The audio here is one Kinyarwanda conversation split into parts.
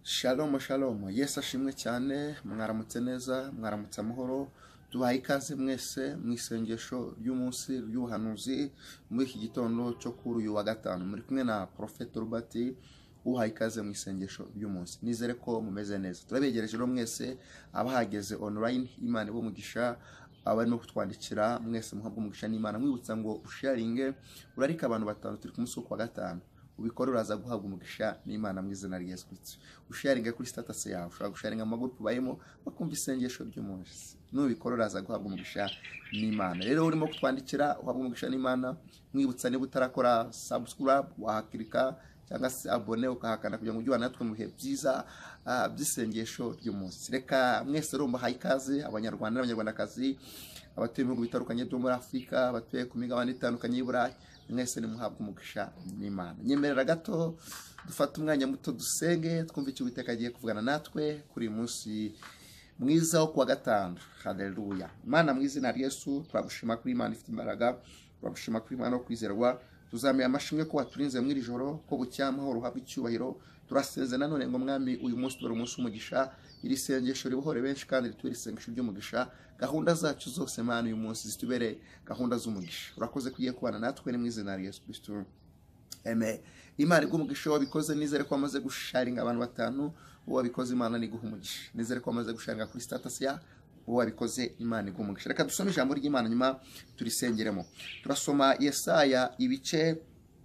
Shalom shalom, Yesu ashimwe cyane, mwaramutse neza, mwaramutse amahoro. Duhaye ikaze mwese mu isengesho ry'umunsi ry'ubuhanuzi muri iki gitondo cyo kuri uyu wa gatanu. Muri kumwe na Prophet Robert, uhaye ikaze mu isengesho ry'umunsi. Nizere ko mumeze neza. Turabegereje rero mwese abahageze online, Imana ibo mugisha, abarimo kutwandikira mwese muhabwa umugisha n'Imana. Mwibutsa ngo usharinge, urarika abantu batanu turi ku munsi wa gatanu. Ubikora uraza guhabwa umugisha n'Imana mu izina rya Yesu Kristo. Usharinga kuri status yawe, ushobora gusharinga amaguru bayemo bakumva isengesho ry'umunsi. Nubikora uraza guhabwa umugisha n'Imana. Rero urimo kutwandikira uhabwa umugisha n'Imana. Mwibutsa niba utarakora subscribe wahakirika cyangwa se abone ukahakana kugira ngo ujye natwe mu bihe byiza by'isengesho ry'umunsi. Reka mwese rumba hayikaze abanyarwanda n'abanyarwandakazi, abatuye mu bihugu bitandukanye byo muri Afrika, abatuye ku migabane itandukanye y'Iburayi, mwese ni muhabwa umugisha n'Imana. Nyemerera gato dufata umwanya muto dusenge, twumve icyo Uwiteka agiye kuvugana natwe kuri uyu munsi mwiza wo kuwa gatanu. Haleluya. Imana mu izina rya Yesu turagushima kuri Imana ifite imbaraga, turagushima kuri Imana yo kwizerwa. Tuzamiye amashimwe ko waturinze muri ijoro, ko bucya amahoro uhabwa icyubahiro. Turaseze nanone ngo mwami uyu munsi dore umunsi w'umugisha, iri sengesho ribohore benshi kandi ritubere isengesho ry'umugisha. Gahunda zacu zose Mana uyu munsi zitubere gahunda z'umugisha. Urakoze kugiye kubana natwe ni mu izina rya Yesu Kristo. Amen. Imana igumugisha wabikoze, nizere ko amaze gusharinga abantu batanu, wabikoze Imana ni guhumugisha. Nizere ko amaze gusharinga kuri status ya wabikoze, Imana igumugisha. Reka dusome ijambo ry'Imana nyuma turisengeremo. Turasoma Yesaya ibice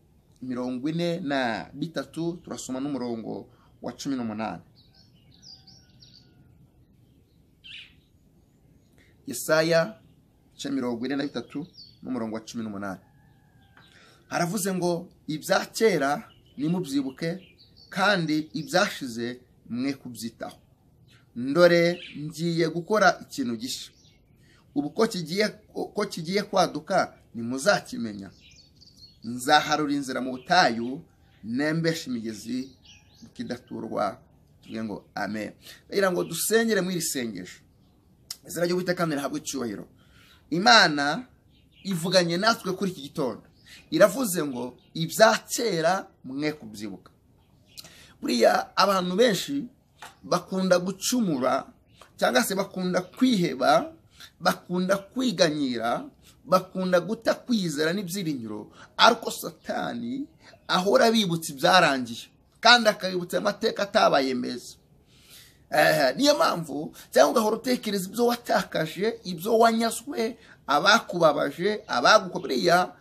43, turasoma n'umurongo wa 18. Yesaya 43 n'umurongo wa 18. Haravuze ngo ibya kera nimubyibuke kandi ibyashize mwe kubyitaho. Ndore ngiye gukora ikintu gishya. Ubu ko kigiye kwaduka nimuzakimenya. Nzaharura inzira mu butayu, nembesha imigezi kidaturwa. Tuvuge ngo amen. Rero ngo dusengere muri iri sengesho. Izina ry'Uwiteka nirahabwe icyubahiro. Imana ivuganye natwe kuri iki gitondo. Iravuze ngo ibya kera mwe kubyibuka. Buriya abantu benshi bakunda gucumura cyangwa se bakunda kwiheba, bakunda kwiganyira, bakunda guta kwizera n'ibyiringiro, ariko Satani ahora bibutsa ibyarangiye kandi akabibutsa amateka atabaye meza. Niyo mpamvu cyangwa ugahora utekereza ibyo watakaje, ibyo wanyazwe, abakubabaje, abagukobereye.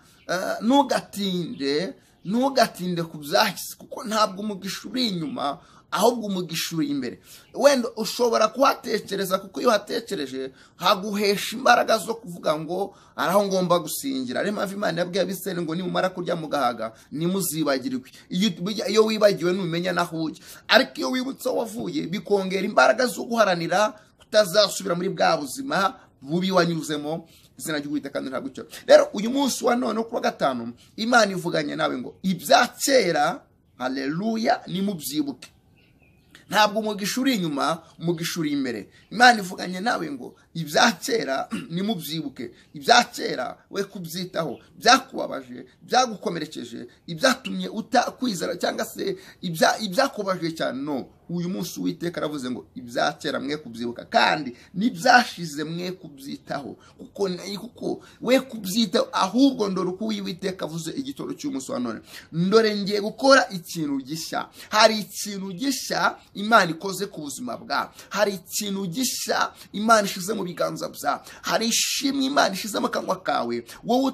Ntugatinde ku byahise, kuko ntabwo umugisha uri inyuma, ahubwo umugisha uri imbere. Wenda ushobora kuhatekereza, kuko iyo hatekereje haguhesha imbaraga zo kuvuga ngo araho ngomba gusingira. Ari mpamvu Imana yabwiye Abisirayeli ngo nimumara kurya mugahaga nimuzibagirwe. Iyo wibagiwe numenya naho ujya, ariko iyo wibutse wavuye bikongera imbaraga zo guharanira kutazasubira muri bwa buzima bubi wanyuzemo. Izina ry'Uwiteka ntabwo cyo. Rero uyu munsi wa none ku wa gatanu Imana ivuganye nawe ngo ibya kera, haleluya, nimubyibuke. Ntabwo umugisha uri inyuma, umugisha uri imbere. Imana ivuganye nawe ngo ibya kera nimubyibuke. Ibya kera we kubyitaho, byakubabaje, byagukomerekeje, ibyatumye utakwizera cyangwa se ibyakubabaje cyane. No, uyu munsi Uwiteka aravuze ngo ibya kera mwe kubyibuka kandi nibyashize mwe kubyitaho, kuko we kubyitaho, ahubwo ndore uko Uwiteka avuze igitoro cy'umunsi wa none. Ndore ngiye gukora ikintu gishya. Hari ikintu gishya Imana ikoze ku buzima bwawe. Hari ikintu gishya Imana ishize mu biganza byawe. Hari ishimwe Imana ishize mu kanwa kawe, wowe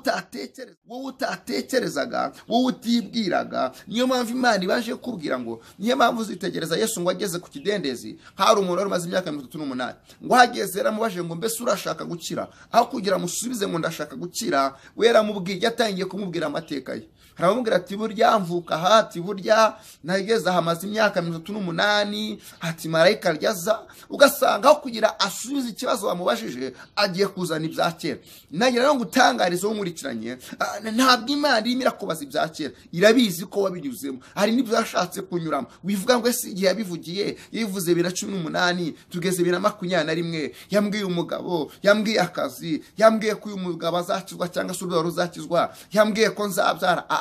utatekerezaga, wowe utibwiraga. Niyo mpamvu Imana ibaje kubwira ngo, niyo mpamvu uzitegereza Yesu ngo ageze ku kidendezi, hari umuntu wari umaze imyaka 38, ngo hageze yaramubaje ngo mbese urashaka gukira? Aho kugira musubize ngo ndashaka gukira, we yaramubwiye, yatangiye kumubwira amateka ye. Haramubwira ati burya mvuka hati, burya nageze hamaze imyaka 38, ati marayika ryaza. Ugasanga aho kugira asubize ikibazo bamubajije, agiye kuzana ibya kera. Nagira rero ngutangariza umurikiranye, ntabwo Imana irimo irakubaza ibya kera, irabizi ko wabinyuzemo. Hari n'ibyo yashatse kunyuramo, wivuga ngo ese igihe yabivugiye, yivuze 2018 tugeze 2021, yambwiye umugabo, yambwiye akazi, yambwiye ko uyu mugabo azakizwa cyangwa se urwo ruzakizwa, yambwiye ko nzabyara.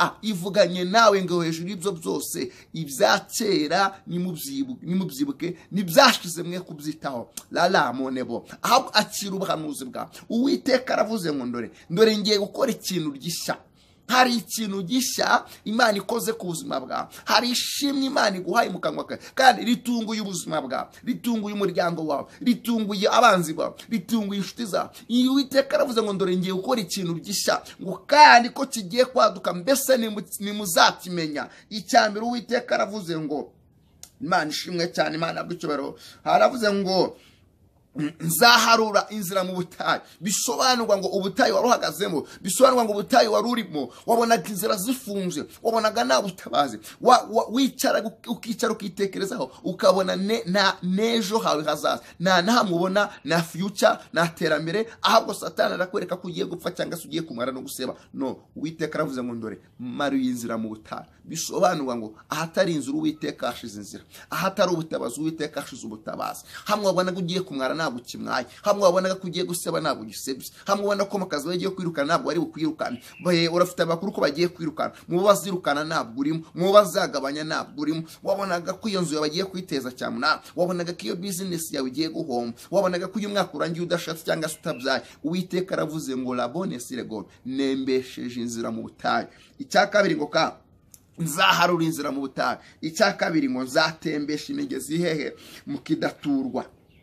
ivuganye nawe ngo hejuru y'ibyo byose ibyakera nimubyibuke nibyashize mwe kubyitaho rara monebo ahubwo akira ubuhanuzi bwawe. Uwiteka aravuze ngo ndore ngiye gukora ikintu gishya. Hari ikintu gishya Imana ikoze ku buzima bwawe. Hari ishimwe Imana iguhaye mu kanwa kawe kandi ritunguye ubuzima bwawe, ritunguye umuryango wawe, ritunguye abanzi bawe, ritunguye inshuti zawe. Iyo Uwiteka aravuze ngo ndore ngiye gukora ikintu gishya ngo kandi ko kigiye kwaduka mbese nimuzakimenya. Icyambere Uwiteka aravuze ngo Imana ishimwe cyane, Imana bw'icyubahiro, haravuze ngo nzaharura inzira mu butayu. Bisobanurwa ngo ubutayu waruhagazemo, bisobanurwa ngo ubutayu warurimo wabonaga inzira zifunze, wabonaga nta butabazi, wicara ukicara ukitekerezaho ukabona nejo hawe hazaza nta namubona na future na terambere, ahubwo Satani arakwereka ko ugiye gupfa cyangwa se ugiye kumara no guseba. No, Uwiteka aravuze ngo ndore maruye inzira mu butayu. Bisobanurwa ngo ahatari inzira Uwiteka ashize inzira, ahatari ubutabazi Uwiteka ashize ubutabazi. Hamwe wabonaga ugiye kumara ntabwo ukimwaye, hamwe wabonaga ko ugiye guseba ntabwo ugisebye, hamwe ubona ko mu kazi bagiye kwirukana ntabwo ari bukwirukana, urafite amakuru ko bagiye kwirukana, mu bazirukana ntabwo urimo, mu bazagabanya ntabwo urimo. Wabonaga ko iyo nzu yawe bagiye kwiteza cyane, wabonaga ko iyo business yawe igiye guhomba, wabonaga ko uyu mwaka urangiye udashatse cyangwa se utabyaye. Uwiteka aravuze ngo labone siregone, nembesheje inzira mu butayu. Icya kabiri ngo nzaharura inzira mu butayu. Icya kabiri ngo nzatembesha imigezi hehe mu kidaturwa,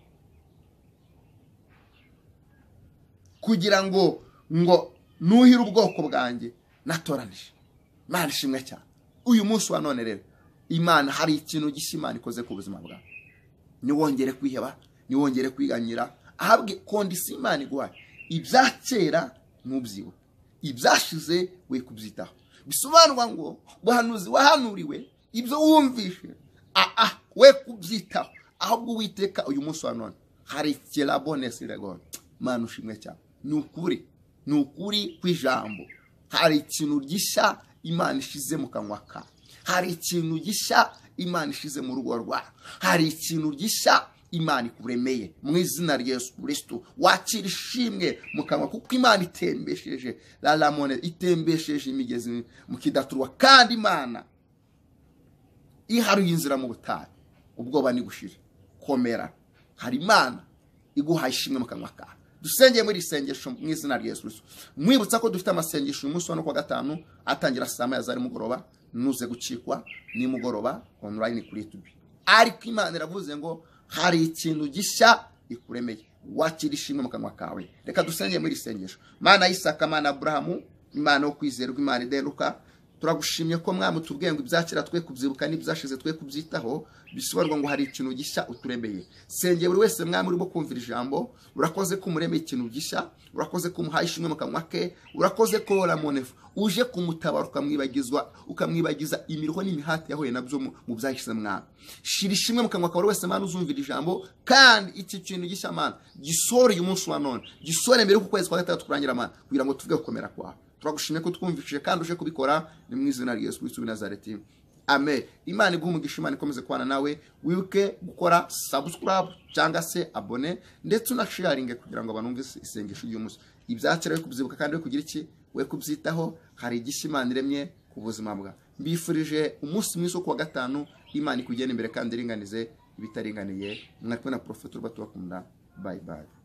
kugira ngo nuhire ubwoko bwanjye natoranije. Imana ishimwe cyane. Uyu munsi wa none rero Imana hari ikintu gishya Imana ikoze ku buzima bwawe. Niwongere kwiheba, niwongere kwiganyira, ahabwe kondisi Imana iguhaye. Ibyakera ntubyibuke, ibyashize we kubyitaho. Bisobanurwa ngo buhanuzi wahanuriwe, ibyo wumvishe we kubyitaho, ahubwo Uwiteka uyu munsi wa none hari kirabonesi regone. Imana ushimwe cyane. Ni ukuri kw'ijambo. Hari ikintu gishya Imana ishize mu kanwa kawe. Hari ikintu gishya Imana ishize mu rugo rwawe. Hari ikintu gishya Imana ikuremeye mu izina rya Yesu Kristo. Wakira ishimwe mu kanwa kuko Imana itembesheje lalamone, itembesheje imigezi mu kidaturwa, kandi Imana iharuye inzira mu butayu. Ubwoba ni gushira, komera, hari Imana iguhaye ishimwe mu kanwa kawe. Dusengeye muri isengesho mu izina rya Yesu Kristo. Mwibutsa ko dufite amasengesho uyu munsi wa kwa gatanu atangira saa 9 za mugoroba, nuze gucikwa ni mugoroba online kuri YouTube. Ariko Imana iravuze ngo hari ikintu gishya ikuremeye. Wakira ishimwe mu kanwa kawe. Reka dusengeye muri isengesho. Mana y'Isaka, Mana Abrahamu, Imana yo kwizerwa, Imana idaheruka, turagushimye ko mwami tubwiye ngo ibyakira twe kubyibuka n'ibyashize twe kubyitaho. Bisobanurwa ngo hari ikintu gishya uturemeye. Sengeye buri wese mwami urimo kumvira ijambo, urakoze ko umuremeye ikintu gishya, urakoze ko umuhaye ishimwe mu kanwa ke, urakoze ko ramonefu uje kumutabara ukamwibagiza imiruho n'imihati yahuye nabyo mu byahise mwami. Shira ishimwe mu kanwa kawe wese Mana uzumvira ijambo, kandi iki kintu gishya Mana gisore uyu munsi wa none, gisore mbere ku kwezi kwa gatatu kurangira Mana, kugira ngo tuvuge gukomera kwawe. Turagushimye ko twumvishije kandi uje kubikora, ni mu izina rya Yesu Kristo w'i Nazareti. Amen. Imana iguha umugisha, Imana ikomeze kubana nawe. Wibuke gukora subscribe cyangwa se abone, ndetse unasharinge kugira ngo abanumve isengesho ry'umunsi. Ibyakira kubyibuka kandi kugira iki we kubyitaho. Hari igishya Imana iremye ku buzima bwa. Mbifurije umunsi mwiza wo kuwa gatanu. Imana ikugenda imbere kandi iringanize ibitaringaniye. Mwari kumwe na Prophet Robert Bakunda. Bye bye.